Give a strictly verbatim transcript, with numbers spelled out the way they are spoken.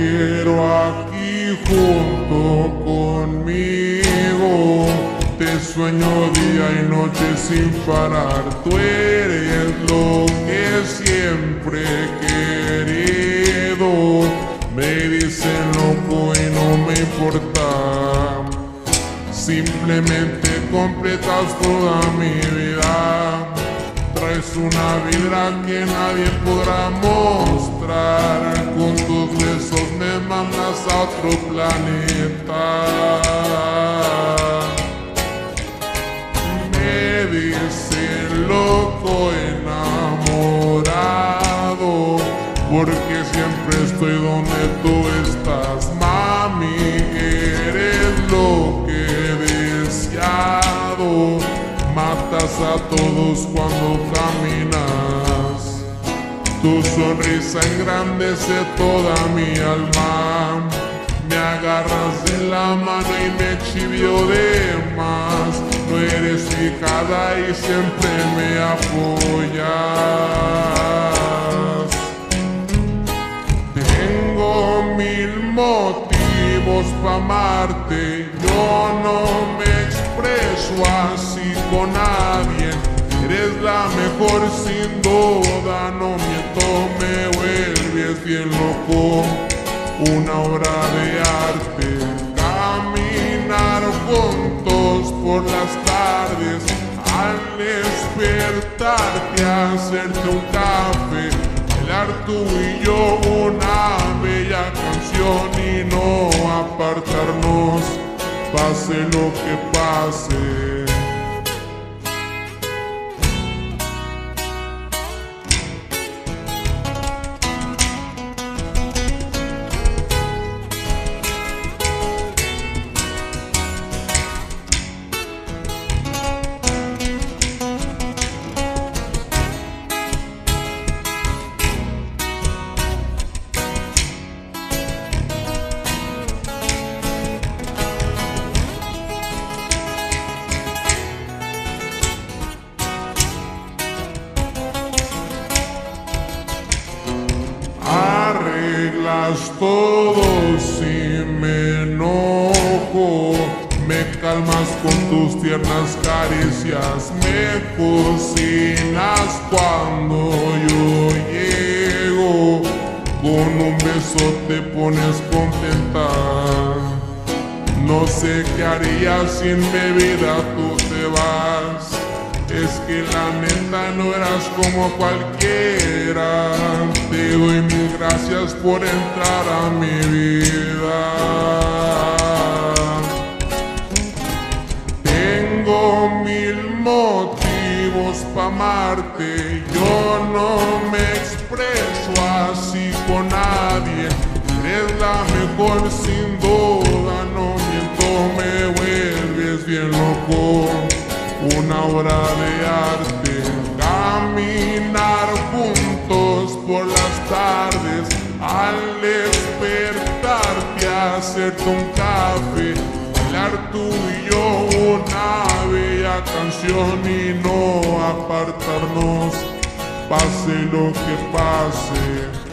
quiero aquí junto conmigo. Te sueño día y noche sin parar. Tú eres lo que siempre he querido. Me dicen loco y no me importa. Simplemente completas toda mi vida. Traes una vibra que nadie podrá mostrar. Con tus besos me mandas a otro planeta. Me dicen loco enamorado, porque siempre estoy donde tú estás. Mami, eres lo que he deseado. Matas a todos cuando caminas. Tu sonrisa engrandece toda mi alma. Me agarras de la mano y me chivio de más. No eres fijada y siempre me apoyas. Tengo mil motivos para amarte. Yo no me expreso así con nadie. Eres la mejor sin duda. No miento, me vuelves bien loco. Una obra de arte. Caminar juntos por las tardes. Al despertarte, hacerte un café. Bailar tú y yo una bella canción y no apartarnos, pase lo que pase. Arreglas todo si me enojo. Me calmas con tus tiernas caricias. Me cocinas cuando yo llego. Con un beso te pones contenta. No sé qué haría sin bebida, tú te vas. Es que la neta no eras como cualquiera. Te doy mil gracias por entrar a mi vida. Tengo mil motivos para amarte. Yo no me expreso así con nadie. Eres la mejor sin duda. No miento, me vuelves bien loco. Una obra de arte. Caminar juntos por las tardes. Al despertarte, hacerte un café. Bailar tú y yo una bella canción y no apartarnos, pase lo que pase.